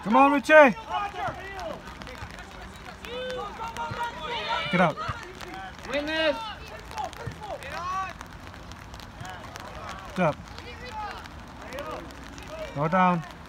Come on, Richie. Get out. Win this. Up. Go down.